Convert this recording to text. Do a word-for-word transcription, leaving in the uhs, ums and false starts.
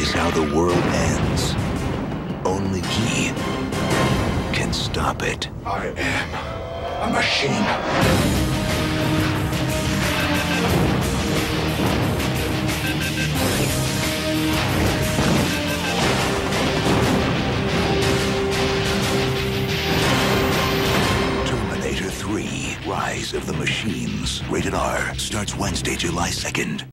is how the world ends. Only he can stop it. I am a machine. Terminator three, Rise of the Machines. Rated R. Starts Wednesday, July second.